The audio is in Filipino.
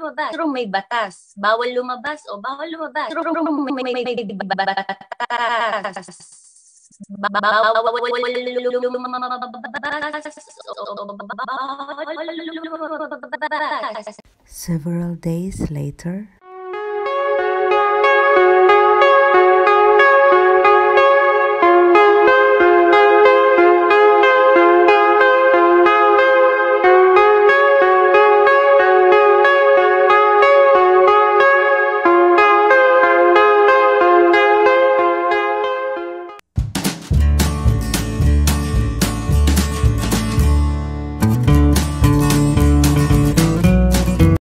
lumabas. Pero may batas. Bawal lumabas o bawal lumabas. Pero may batas. Several days later,